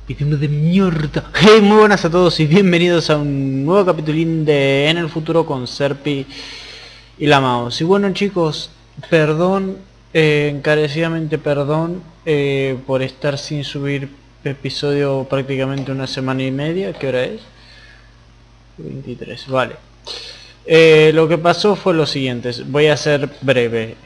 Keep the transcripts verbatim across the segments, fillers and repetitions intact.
Video de mierda. Hey, muy buenas a todos y bienvenidos a un nuevo capitulín de En el Futuro con Serpi y la Mouse. Y bueno, chicos, perdón, eh, encarecidamente perdón eh, por estar sin subir episodio prácticamente una semana y media. ¿Qué hora es? veintitrés, vale. Eh, lo que pasó fue lo siguiente, voy a ser breve.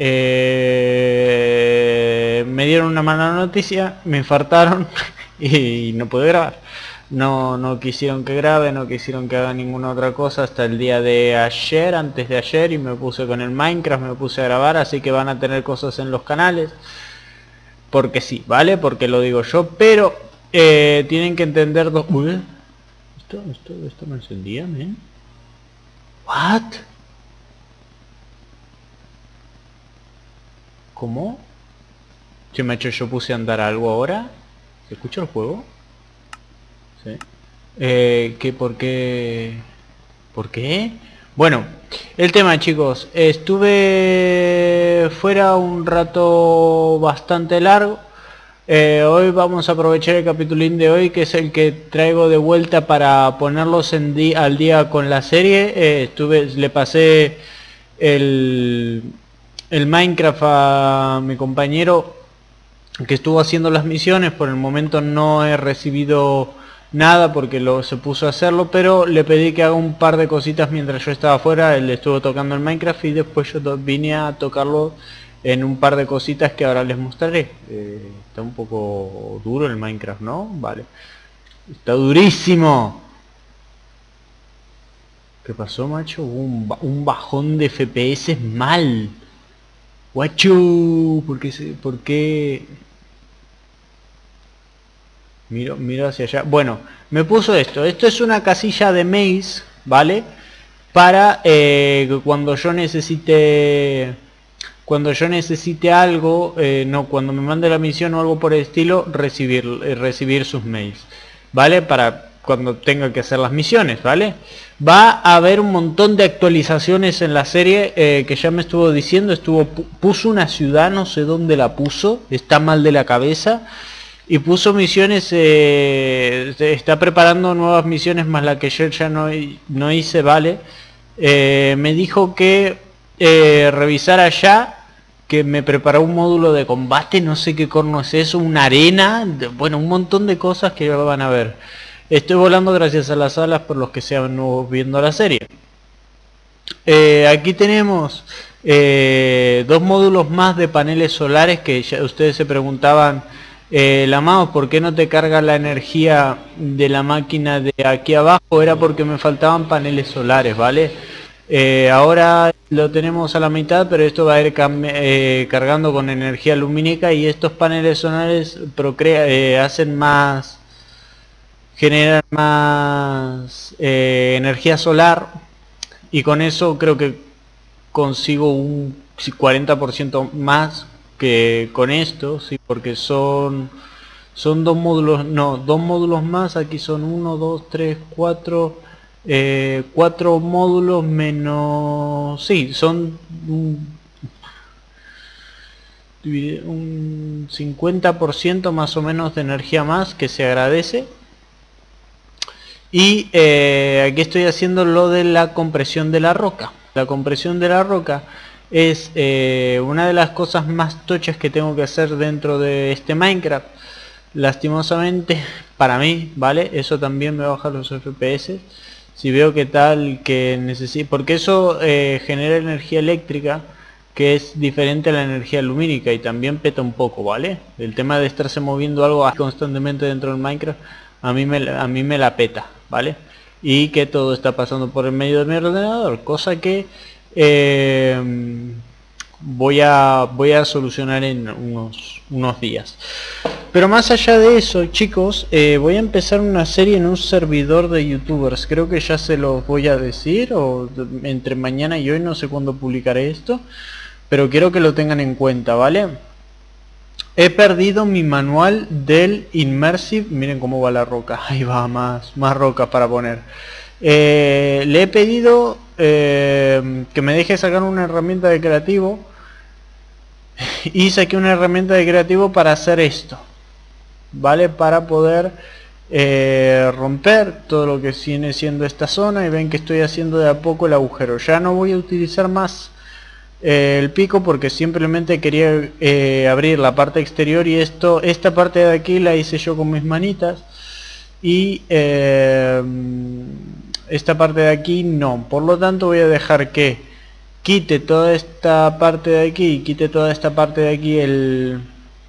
Eh, me dieron una mala noticia, me infartaron y no pude grabar. No, no quisieron que grabe, no quisieron que haga ninguna otra cosa hasta el día de ayer, antes de ayer, y me puse con el Minecraft, me puse a grabar, así que van a tener cosas en los canales. Porque sí, ¿vale? Porque lo digo yo, pero eh, tienen que entender dos... Uy, esto, esto, esto me encendía, ¿eh? What? ¿Cómo? Che, macho, yo puse a andar algo ahora. ¿Se escucha el juego? Sí. Eh, ¿qué? ¿Por qué? ¿Por qué? Bueno, el tema, chicos, estuve fuera un rato bastante largo. Eh, hoy vamos a aprovechar el capitulín de hoy, que es el que traigo de vuelta para ponerlos en di al día con la serie. Eh, estuve, le pasé el, el Minecraft a mi compañero que estuvo haciendo las misiones. Por el momento no he recibido nada porque lo se puso a hacerlo, pero le pedí que haga un par de cositas mientras yo estaba afuera. Él estuvo tocando el Minecraft y después yo vine a tocarlo en un par de cositas que ahora les mostraré. Eh, está un poco duro el Minecraft, ¿no? Vale. Está durísimo. ¿Qué pasó, macho? Hubo un, un bajón de F P S mal. Guacho. ¿Por qué? Se, ¿Por qué? Miro, miro hacia allá. Bueno, me puso esto. Esto es una casilla de maze, ¿vale? Para eh, cuando yo necesite... Cuando yo necesite algo, eh, no, cuando me mande la misión o algo por el estilo, recibir, eh, recibir sus mails, ¿vale? Para cuando tenga que hacer las misiones, ¿vale? Va a haber un montón de actualizaciones en la serie, eh, que ya me estuvo diciendo, estuvo puso una ciudad, no sé dónde la puso, está mal de la cabeza, y puso misiones, eh, está preparando nuevas misiones más la que yo ya no, no hice, ¿vale? Eh, me dijo que eh, revisara ya, que me preparó un módulo de combate, no sé qué corno es eso, una arena, de, bueno, un montón de cosas que van a ver. Estoy volando gracias a las alas por los que sean nuevos viendo la serie. Eh, aquí tenemos eh, dos módulos más de paneles solares que ya ustedes se preguntaban, eh, la mouse, ¿por qué no te carga la energía de la máquina de aquí abajo? Era porque me faltaban paneles solares, ¿vale? Eh, ahora lo tenemos a la mitad, pero esto va a ir eh, cargando con energía lumínica, y estos paneles solares procrea, eh, hacen más, generan más eh, energía solar, y con eso creo que consigo un cuarenta por ciento más que con esto, sí, porque son son dos módulos, no, dos módulos más. Aquí son uno, dos, tres, cuatro. Eh, cuatro módulos menos... Sí, son un, un cincuenta por ciento más o menos de energía más, que se agradece. Y eh, aquí estoy haciendo lo de la compresión de la roca. La compresión de la roca es eh, una de las cosas más tochas que tengo que hacer dentro de este Minecraft. Lastimosamente para mí, ¿vale? Eso también me baja los F P S. Si veo que tal que necesito, porque eso eh, genera energía eléctrica que es diferente a la energía lumínica, y también peta un poco, ¿vale? El tema de estarse moviendo algo constantemente dentro del Minecraft a mí me, a mí me la peta, ¿vale? Y que todo está pasando por el medio de mi ordenador, cosa que eh, voy a voy a solucionar en unos, unos días. Pero más allá de eso, chicos, eh, voy a empezar una serie en un servidor de youtubers. Creo que ya se los voy a decir, o entre mañana y hoy, no sé cuándo publicaré esto, pero quiero que lo tengan en cuenta, ¿vale? He perdido mi manual del Immersive. Miren cómo va la roca. Ahí va, más, más rocas para poner. Eh, le he pedido eh, que me deje sacar una herramienta de creativo, y saqué una herramienta de creativo para hacer esto, ¿vale? Para poder eh, romper todo lo que viene siendo esta zona, y ven que estoy haciendo de a poco el agujero. Ya no voy a utilizar más eh, el pico, porque simplemente quería eh, abrir la parte exterior, y esto esta parte de aquí la hice yo con mis manitas, y eh, esta parte de aquí no. Por lo tanto voy a dejar que quite toda esta parte de aquí y quite toda esta parte de aquí el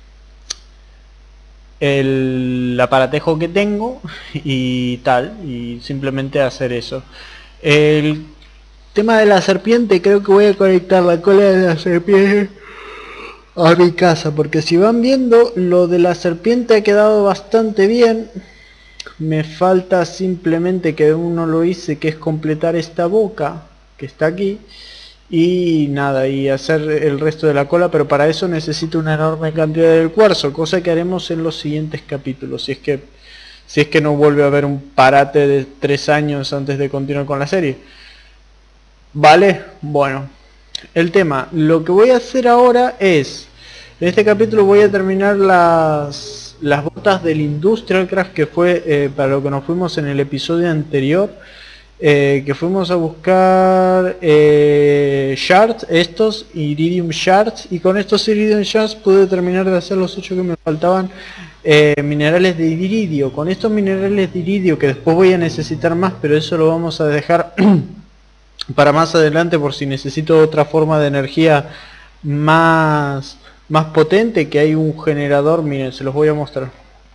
el aparatejo que tengo y tal, y simplemente hacer eso. El tema de la serpiente, creo que voy a conectar la cola de la serpiente a mi casa, porque si van viendo, lo de la serpiente ha quedado bastante bien. Me falta simplemente que uno lo hice, que es completar esta boca que está aquí, y nada, y hacer el resto de la cola, pero para eso necesito una enorme cantidad de cuarzo, cosa que haremos en los siguientes capítulos, si es que si es que no vuelve a haber un parate de tres años antes de continuar con la serie. Vale, bueno, el tema, lo que voy a hacer ahora es, en este capítulo voy a terminar las las botas del Industrial Craft, que fue eh, para lo que nos fuimos en el episodio anterior. Eh, que fuimos a buscar eh, shards, estos iridium shards, y con estos iridium shards pude terminar de hacer los ocho que me faltaban, eh, minerales de iridio. Con estos minerales de iridio, que después voy a necesitar más, pero eso lo vamos a dejar para más adelante, por si necesito otra forma de energía más más potente, que hay un generador. Miren, se los voy a mostrar.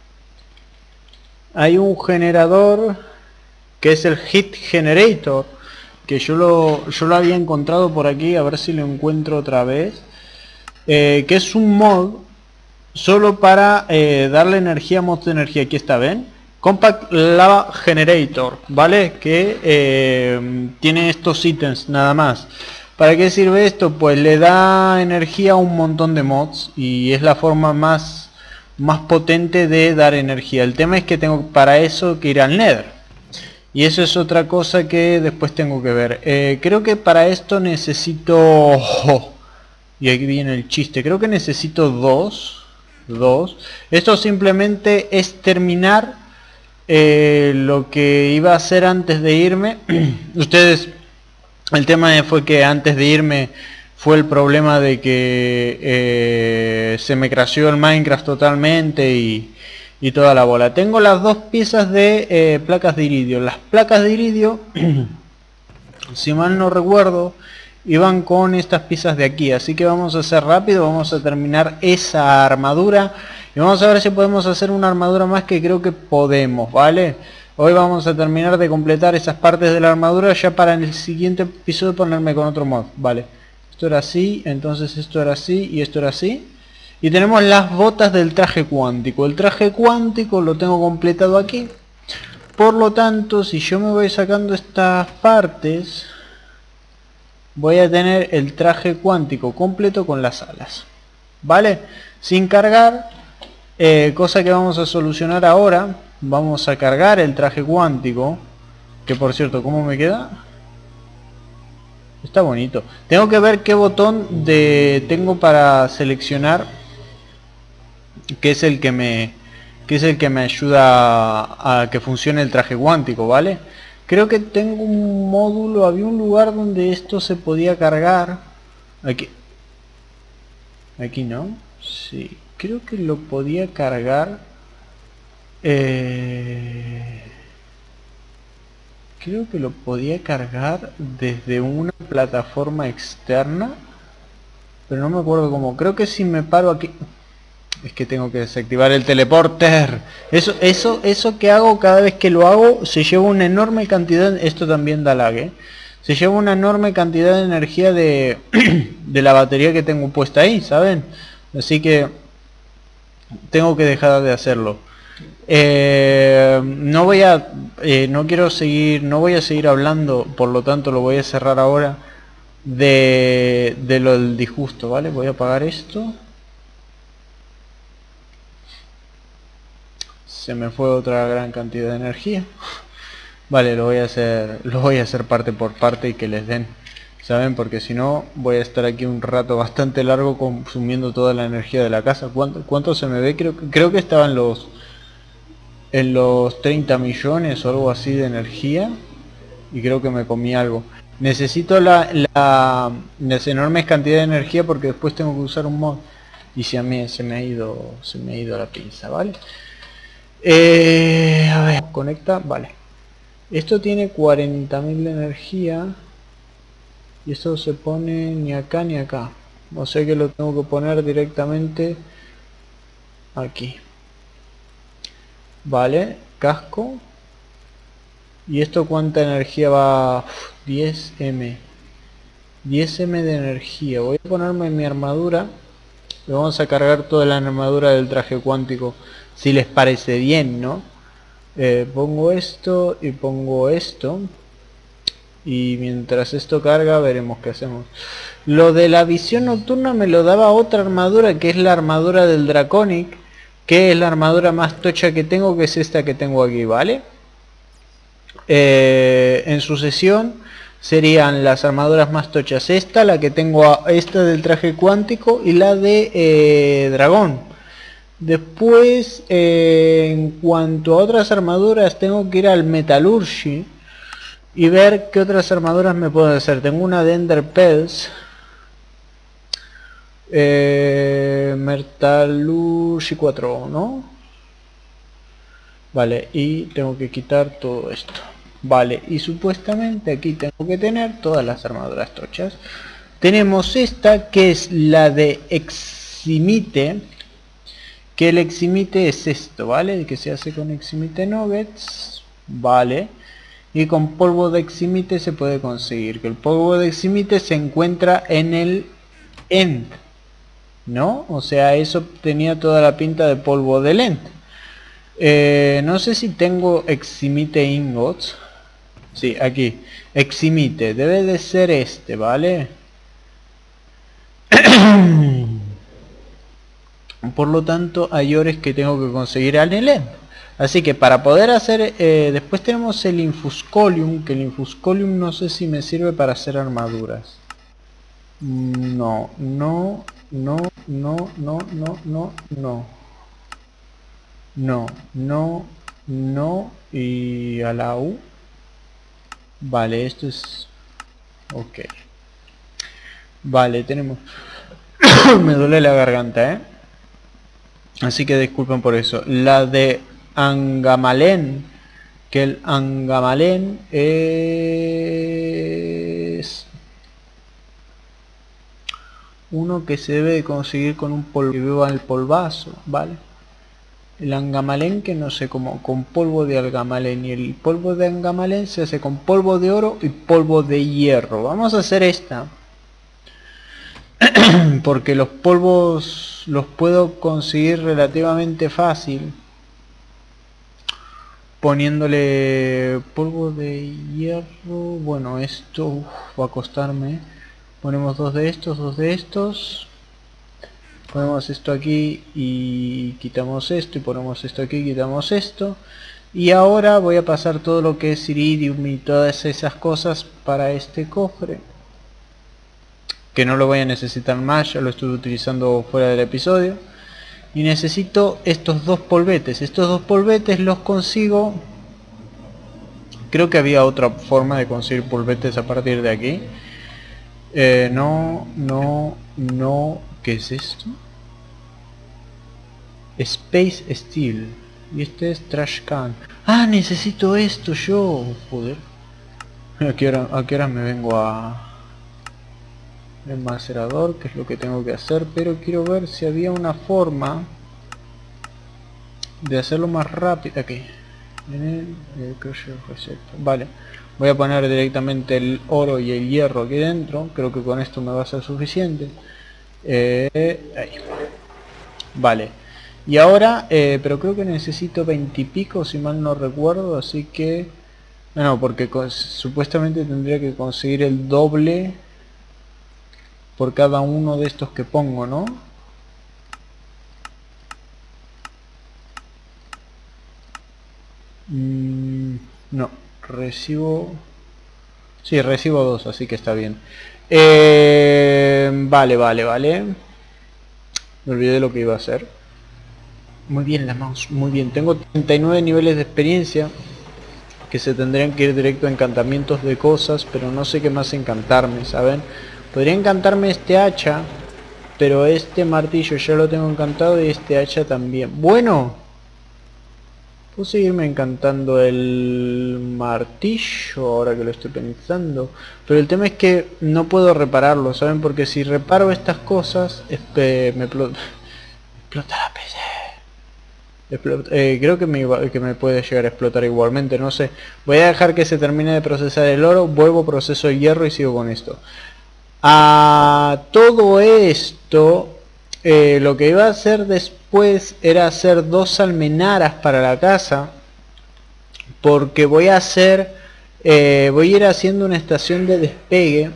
Hay un generador que es el Heat Generator, que yo lo, yo lo había encontrado por aquí, a ver si lo encuentro otra vez, eh, que es un mod solo para eh, darle energía a mods de energía. Aquí está, ven, Compact Lava Generator, vale, que eh, tiene estos ítems nada más. ¿Para qué sirve esto? Pues le da energía a un montón de mods, y es la forma más más potente de dar energía. El tema es que tengo para eso que ir al Nether, y eso es otra cosa que después tengo que ver. Eh, creo que para esto necesito... Oh, y aquí viene el chiste. Creo que necesito dos. Dos. Esto simplemente es terminar eh, lo que iba a hacer antes de irme. Ustedes... El tema fue que antes de irme fue el problema de que eh, se me crasheó el Minecraft totalmente y... y toda la bola. Tengo las dos piezas de eh, placas de iridio. Las placas de iridio, si mal no recuerdo, iban con estas piezas de aquí. Así que vamos a hacer rápido, vamos a terminar esa armadura. Y vamos a ver si podemos hacer una armadura más, que creo que podemos, ¿vale? Hoy vamos a terminar de completar esas partes de la armadura, ya para en el siguiente episodio ponerme con otro mod, ¿vale? Esto era así, entonces esto era así y esto era así. Y tenemos las botas del traje cuántico. El traje cuántico lo tengo completado aquí. Por lo tanto, si yo me voy sacando estas partes, voy a tener el traje cuántico completo con las alas, ¿vale? Sin cargar, eh, cosa que vamos a solucionar ahora. Vamos a cargar el traje cuántico, que por cierto, ¿cómo me queda? Está bonito. Tengo que ver qué botón de tengo para seleccionar, que es el que me que es el que me ayuda a, a que funcione el traje cuántico, ¿vale? Creo que tengo un módulo, había un lugar donde esto se podía cargar. Aquí. Aquí no. Sí, creo que lo podía cargar. Eh, creo que lo podía cargar desde una plataforma externa, pero no me acuerdo cómo. Creo que si me paro aquí... Es que tengo que desactivar el teleporter. Eso, eso, eso que hago cada vez que lo hago se lleva una enorme cantidad. Esto también da lag, ¿eh? Se lleva una enorme cantidad de energía de, de la batería que tengo puesta ahí, ¿saben? Así que tengo que dejar de hacerlo. Eh, no voy a, eh, no quiero seguir, no voy a seguir hablando, por lo tanto lo voy a cerrar ahora de, de lo del disgusto, ¿vale? Voy a apagar esto. Se me fue otra gran cantidad de energía. Vale, lo voy a hacer, lo voy a hacer parte por parte y que les den, ¿saben? Porque si no voy a estar aquí un rato bastante largo consumiendo toda la energía de la casa. ¿Cuánto, cuánto se me ve? Creo, creo que estaban los en los treinta millones o algo así de energía. Y creo que me comí algo. Necesito la, la, las enormes cantidades de energía porque después tengo que usar un mod. Y si a mí se me ha ido, se me ha ido la pinza, ¿vale? Eh, a ver, conecta, vale. Esto tiene cuarenta mil de energía. Y esto se pone ni acá ni acá. O sea que lo tengo que poner directamente aquí. Vale, casco. ¿Y esto cuánta energía va? Uf, diez eme. diez eme de energía. Voy a ponerme mi armadura. Le vamos a cargar toda la armadura del traje cuántico. Si les parece bien, ¿no? Eh, pongo esto y pongo esto. Y mientras esto carga veremos qué hacemos. Lo de la visión nocturna me lo daba otra armadura, que es la armadura del Draconic, que es la armadura más tocha que tengo, que es esta que tengo aquí, ¿vale? Eh, en sucesión serían las armaduras más tochas, esta, la que tengo, esta del traje cuántico y la de eh, dragón. Después, eh, en cuanto a otras armaduras, tengo que ir al Metallurgy y ver qué otras armaduras me puedo hacer. Tengo una de Ender Pells. Eh, Metallurgy cuatro, ¿no? Vale, y tengo que quitar todo esto. Vale, y supuestamente aquí tengo que tener todas las armaduras tochas. Tenemos esta que es la de Eximite. Que el Eximite es esto, ¿vale? Que se hace con Eximite Nuggets. Vale. Y con polvo de Eximite se puede conseguir. Que el polvo de Eximite se encuentra en el End, ¿no? O sea, eso tenía toda la pinta de polvo del End. Eh, no sé si tengo Eximite Ingots. Sí, aquí. Eximite. Debe de ser este, ¿vale? Por lo tanto, hay ores que tengo que conseguir en el End. Así que para poder hacer... Eh, después tenemos el Infuscolium. Que el Infuscolium no sé si me sirve para hacer armaduras. No, no, no, no, no, no, no, no. No, no, no. Y a la U. Vale, esto es... Ok. Vale, tenemos... Me duele la garganta, ¿eh? Así que disculpen por eso. La de Angamalen, que el Angamalen es uno que se debe de conseguir con un polvo que viva el polvazo, ¿vale? El Angamalen, que no sé cómo, con polvo de Angamalen, y el polvo de Angamalen se hace con polvo de oro y polvo de hierro. Vamos a hacer esta. Porque los polvos los puedo conseguir relativamente fácil poniéndole polvo de hierro. Bueno, esto uf, va a costarme. Ponemos dos de estos, dos de estos. Ponemos esto aquí y quitamos esto, y ponemos esto aquí y quitamos esto. Y ahora voy a pasar todo lo que es iridium y todas esas cosas para este cofre, que no lo voy a necesitar más, ya lo estuve utilizando fuera del episodio. Y necesito estos dos polvetes. Estos dos polvetes los consigo... Creo que había otra forma de conseguir polvetes a partir de aquí. Eh, no, no, no... ¿Qué es esto? Space Steel. Y este es Trash Can. ¡Ah! Necesito esto yo. Joder. ¿A qué hora, a qué hora me vengo a... el macerador, que es lo que tengo que hacer? Pero quiero ver si había una forma de hacerlo más rápido. Aquí en el, el vale, voy a poner directamente el oro y el hierro aquí dentro. Creo que con esto me va a ser suficiente. eh, ahí. Vale, y ahora eh, pero creo que necesito veinte y pico si mal no recuerdo, así que no, no, porque supuestamente tendría que conseguir el doble por cada uno de estos que pongo, ¿no? Mm, no, recibo... Sí, recibo dos, así que está bien. Eh, vale, vale, vale. Me olvidé lo que iba a hacer. Muy bien la mouse, muy bien. Tengo treinta y nueve niveles de experiencia que se tendrían que ir directo a encantamientos de cosas, pero no sé qué más encantarme, ¿saben? Podría encantarme este hacha, pero este martillo ya lo tengo encantado y este hacha también. Bueno, puedo seguirme encantando el martillo ahora que lo estoy pensando, pero el tema es que no puedo repararlo, ¿saben? Porque si reparo estas cosas, espe me explota la P C. Explot eh, creo que me, que me puede llegar a explotar igualmente, no sé. Voy a dejar que se termine de procesar el oro, vuelvo, proceso el hierro y sigo con esto. A todo esto, eh, lo que iba a hacer después era hacer dos almenaras para la casa, porque voy a hacer, eh, voy a ir haciendo una estación de despegue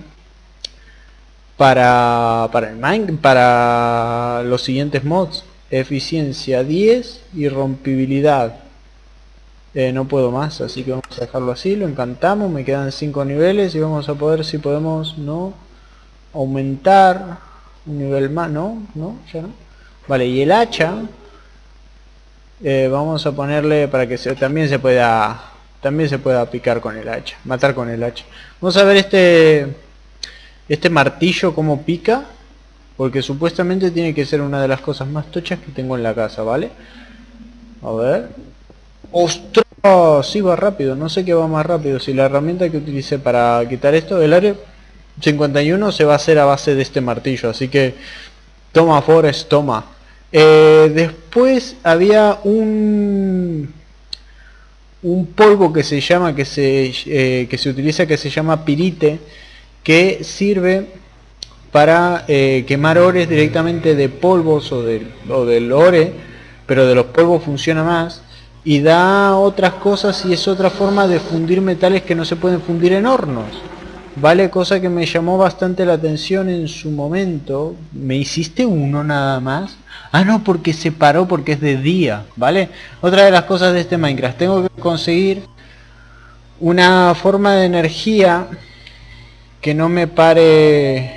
para para el mine, para los siguientes mods. Eficiencia diez y rompibilidad. Eh, no puedo más, así que vamos a dejarlo así, lo encantamos, me quedan cinco niveles y vamos a poder, si podemos, no aumentar un nivel más, no, no, ya no. Vale, y el hacha, eh, vamos a ponerle para que se, también se pueda, también se pueda picar con el hacha, matar con el hacha. Vamos a ver este, este martillo cómo pica. Porque supuestamente tiene que ser una de las cosas más tochas que tengo en la casa, ¿vale? A ver. ¡Ostras! Sí va rápido, no sé qué va más rápido. Si la herramienta que utilicé para quitar esto, el área cincuenta y uno se va a hacer a base de este martillo. Así que toma Forest, toma. Eh, después había un... Un polvo que se llama, que se, eh, que se utiliza, que se llama pirite. Que sirve para eh, quemar ores directamente de polvos o, de, o del ore, pero de los polvos funciona más, y da otras cosas y es otra forma de fundir metales que no se pueden fundir en hornos, ¿vale? Cosa que me llamó bastante la atención en su momento. ¿Me hiciste uno nada más? Ah, no, porque se paró porque es de día, ¿vale? Otra de las cosas de este Minecraft, tengo que conseguir una forma de energía que no me pare...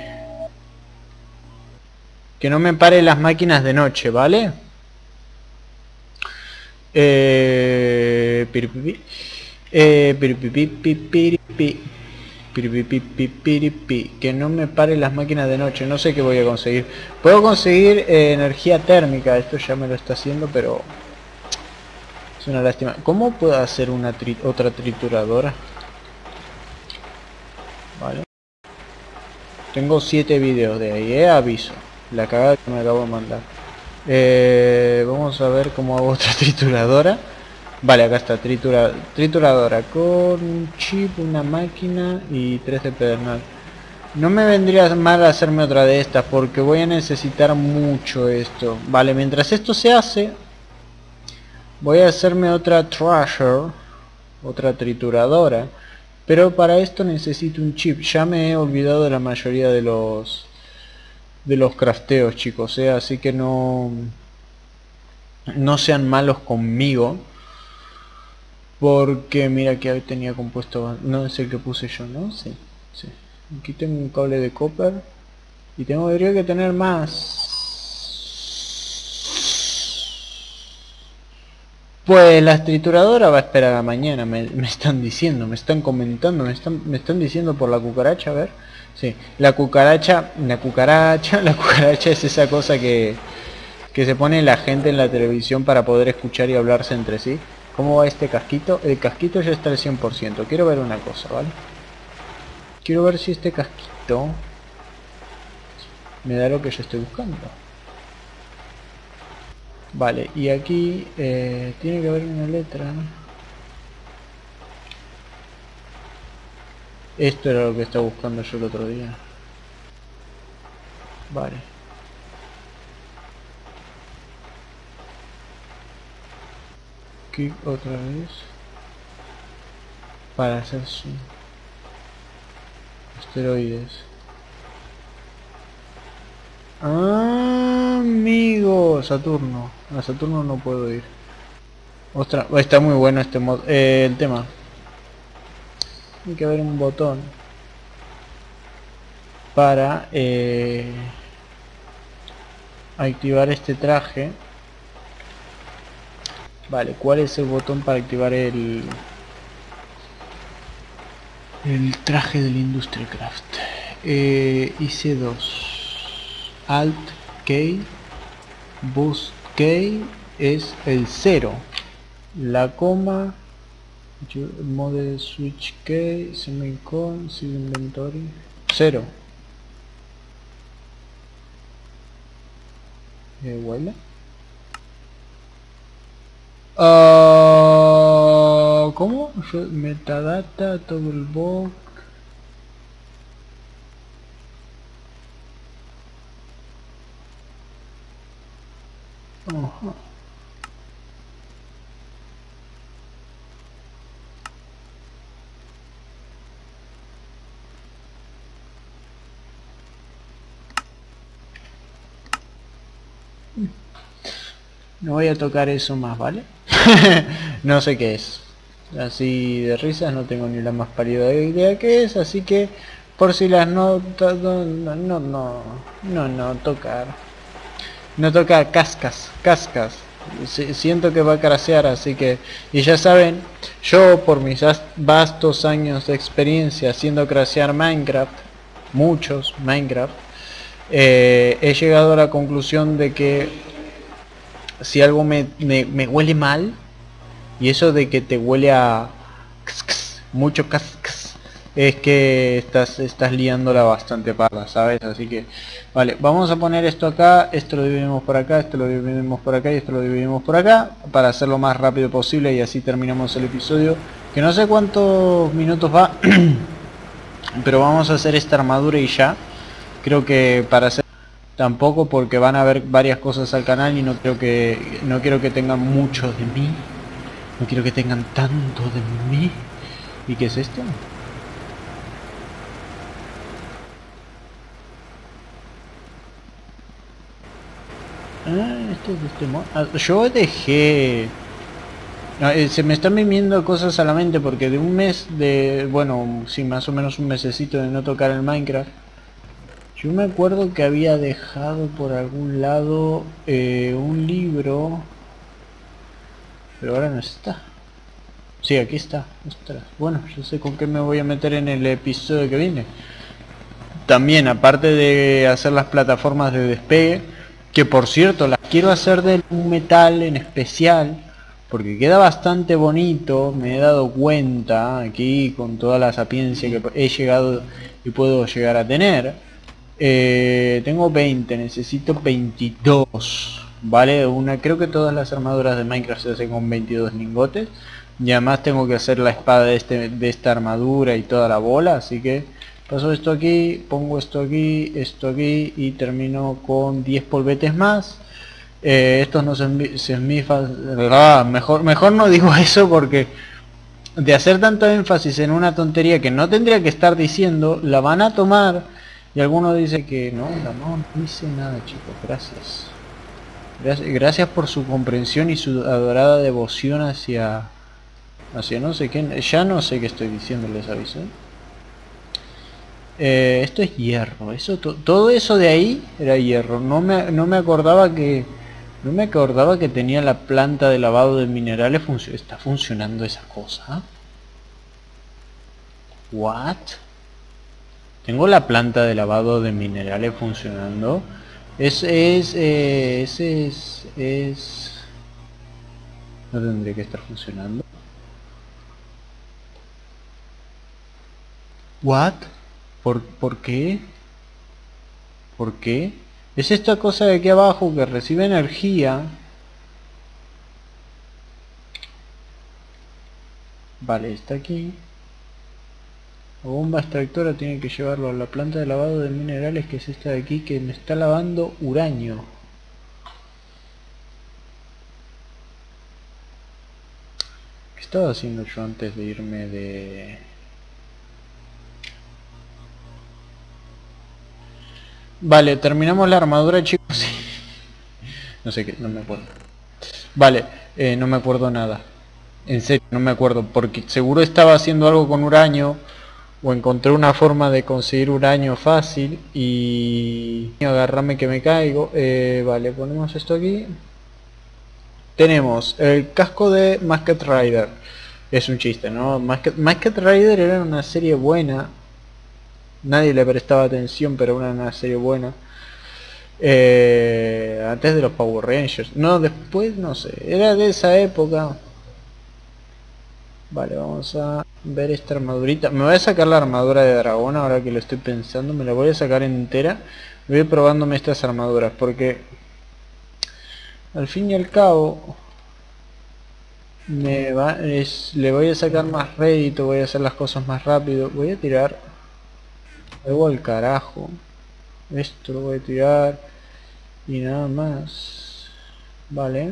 que no me pare las máquinas de noche, ¿vale? Eh, piripipi, eh, piripipi, piripipi, piripipi, piripipi, que no me pare las máquinas de noche. No sé qué voy a conseguir. Puedo conseguir eh, energía térmica. Esto ya me lo está haciendo, pero es una lástima. ¿Cómo puedo hacer una tri otra trituradora? Vale. Tengo siete videos de ahí, eh, aviso. La cagada que me acabo de mandar. Eh, vamos a ver cómo hago otra trituradora. Vale, acá está, tritura, trituradora con un chip, una máquina y tres de pedernal. No me vendría mal hacerme otra de estas porque voy a necesitar mucho esto. Vale, mientras esto se hace, voy a hacerme otra trasher, otra trituradora. Pero para esto necesito un chip. Ya me he olvidado de la mayoría de los... de los crafteos, chicos, ¿eh? Así que no no sean malos conmigo, porque mira que tenía compuesto, no es el que puse yo, ¿no? Sí, sí. Aquí tengo un cable de copper y tengo debería que tener más. Pues la trituradora va a esperar a mañana, me, me están diciendo, me están comentando, me están, me están diciendo por la cucaracha, a ver. Sí, la cucaracha, la cucaracha, la cucaracha es esa cosa que, que se pone la gente en la televisión para poder escuchar y hablarse entre sí. ¿Cómo va este casquito? El casquito ya está al cien por ciento. Quiero ver una cosa, ¿vale? Quiero ver si este casquito me da lo que yo estoy buscando. Vale, y aquí eh, tiene que haber una letra. Esto era lo que estaba buscando yo el otro día. Vale. Clic otra vez. Para hacer zoom. Asteroides. Ah, amigo. Saturno. A Saturno no puedo ir. Ostras, está muy bueno este mod. Eh, el tema. Hay que haber un botón para eh, activar este traje. Vale, ¿cuál es el botón para activar el el traje del Industriecraft? Eh, hice dos. Alt K, Boost K es el cero. La coma, Mode Switch K, Semicon, Save Inventory, cero. Eh, ¿Huele? Uh, ¿Cómo? Yo, metadata, Togglebox. Ajá. No voy a tocar eso más, ¿vale? No sé qué es. Así de risas no tengo ni la más pálida idea qué es, así que por si las notas... No, no, no, no, no, no tocar. No toca cascas, cascas. Si- siento que va a crasear, así que... Y ya saben, yo por mis as- vastos años de experiencia haciendo crasear Minecraft, muchos Minecraft, eh, he llegado a la conclusión de que si algo me, me, me huele mal, y eso de que te huele a mucho cascas, es que estás estás liándola bastante parda, ¿sabes? Así que vale, vamos a poner esto acá, esto lo dividimos por acá, esto lo dividimos por acá y esto lo dividimos por acá para hacerlo más rápido posible, y así terminamos el episodio, que no sé cuántos minutos va. Pero vamos a hacer esta armadura y ya. Creo que para hacer tampoco, porque van a haber varias cosas al canal y no creo que no quiero que tengan mucho de mí. No quiero que tengan tanto de mí. ¿Y qué es esto? Ah, esto es de este modo. Ah, yo dejé... No, eh, se me están viniendo cosas a la mente porque de un mes de... Bueno, sí, más o menos un mesecito de no tocar el Minecraft. Yo me acuerdo que había dejado por algún lado eh, un libro, pero ahora no está. Sí, aquí está. Ostras. Bueno, yo sé con qué me voy a meter en el episodio que viene. También, aparte de hacer las plataformas de despegue, que por cierto las quiero hacer de un metal en especial, porque queda bastante bonito, me he dado cuenta aquí con toda la sapiencia que he llegado y puedo llegar a tener. Eh, tengo veinte, necesito veintidós, ¿vale? Una, creo que todas las armaduras de Minecraft se hacen con veintidós lingotes. Y además tengo que hacer la espada de, este, de esta armadura y toda la bola, así que paso esto aquí, pongo esto aquí, esto aquí y termino con diez polvetes más. Eh, estos no se, se esmifan, ah, mejor, mejor no digo eso, porque de hacer tanto énfasis en una tontería que no tendría que estar diciendo, la van a tomar. Y alguno dice que no, no, no dice nada, chicos, gracias. gracias. Gracias por su comprensión y su adorada devoción hacia... Hacia no sé qué, ya no sé qué estoy diciendo, les aviso. Eh, esto es hierro, eso to, todo eso de ahí era hierro. No me, no me acordaba que... No me acordaba que tenía la planta de lavado de minerales. Func ¿Está funcionando esa cosa? ¿What? Tengo la planta de lavado de minerales funcionando. Es, es, eh, ese es, es... No tendría que estar funcionando. What? ¿Por, ¿Por qué? ¿Por qué? Es esta cosa de aquí abajo que recibe energía. Vale, está aquí. La bomba extractora tiene que llevarlo a la planta de lavado de minerales, que es esta de aquí, que me está lavando uranio. ¿Qué estaba haciendo yo antes de irme de...? Vale, terminamos la armadura, chicos. No sé qué, no me acuerdo. Vale, eh, no me acuerdo nada. En serio, no me acuerdo, porque seguro estaba haciendo algo con uranio, o encontré una forma de conseguir uranio fácil, y... Agarrame que me caigo. Eh, vale, ponemos esto aquí. tenemos el casco de Masked Rider. Es un chiste, ¿no? Masked, Masked Rider era una serie buena. Nadie le prestaba atención, pero era una serie buena. Eh, antes de los Power Rangers. No, después no sé. Era de esa época. Vale, vamos a ver esta armadurita. Me voy a sacar la armadura de dragón ahora que lo estoy pensando. Me la voy a sacar entera. Voy a ir probándome estas armaduras porque al fin y al cabo me va, es, le voy a sacar más rédito. Voy a hacer las cosas más rápido. Voy a tirar luego al carajo. Esto lo voy a tirar y nada más. Vale.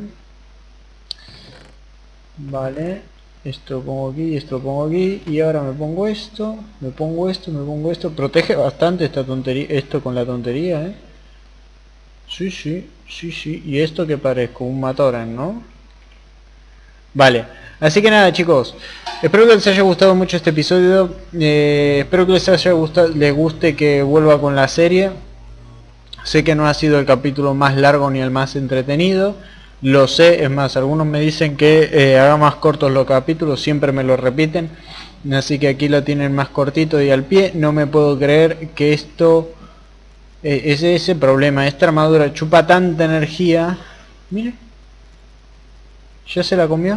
Vale. Esto lo pongo aquí, esto lo pongo aquí. Y ahora me pongo esto. Me pongo esto, me pongo esto. Protege bastante esta tontería. Esto con la tontería, ¿eh? Sí, sí, sí, sí. Y esto que parezco un Matoran, ¿no? Vale. Así que nada, chicos. Espero que les haya gustado mucho este episodio. Eh, espero que les haya gustado, les guste que vuelva con la serie. Sé que no ha sido el capítulo más largo ni el más entretenido. Lo sé, es más, algunos me dicen que eh, haga más cortos los capítulos, siempre me lo repiten. Así que aquí lo tienen más cortito y al pie. No me puedo creer que esto... Eh, es ese problema, esta armadura chupa tanta energía. Mire. ¿Ya se la comió?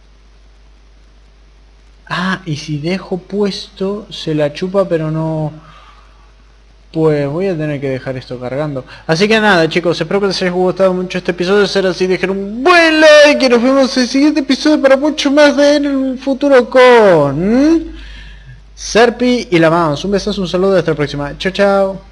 Ah, y si dejo puesto, se la chupa pero no... Pues voy a tener que dejar esto cargando. Así que nada, chicos, espero que les haya gustado mucho este episodio. Si era así, dejen un buen like y nos vemos en el siguiente episodio para mucho más de en el futuro con Serpi y la Mouse. Un besazo, un saludo, hasta la próxima. Chao, chao.